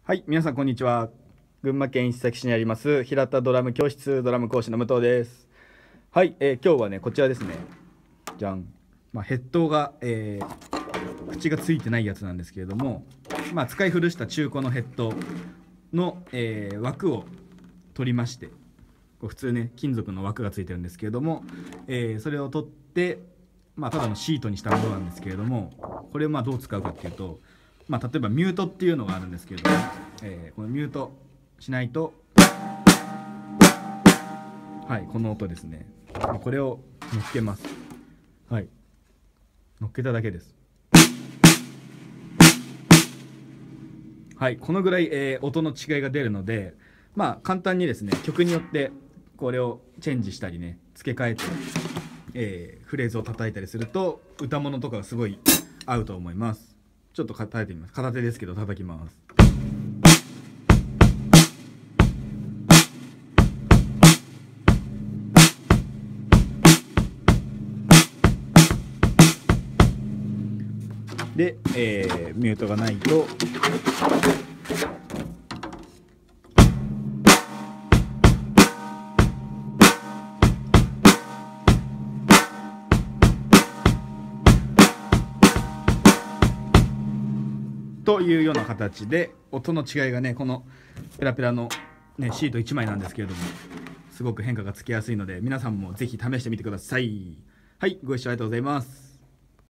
はい、皆さんこんにちは。群馬県伊勢崎市にあります平田ドラム教室ドラム講師の武藤です。はい、今日はねこちらですね。じゃん。ヘッドが、口がついてないやつなんですけれども、使い古した中古のヘッドの、枠を取りまして、こう普通ね金属の枠がついてるんですけれども、それを取って、ただのシートにしたものなんですけれども、これをどう使うかっていうと、例えばミュートっていうのがあるんですけれども、このミュートしないと、はい、この音ですね。これを乗っけます。はい、乗っけただけです。はい、このぐらい、音の違いが出るので、簡単にですね曲によってこれをチェンジしたりね付け替えて、フレーズを叩いたりすると歌物とかがすごい合うと思います。ちょっと叩いてみます。片手ですけど叩きます。で、ミュートがないとというような形で音の違いがね、このペラペラの、ね、シート1枚なんですけれどもすごく変化がつきやすいので、皆さんもぜひ試してみてください。はい、ご視聴ありがとうございます。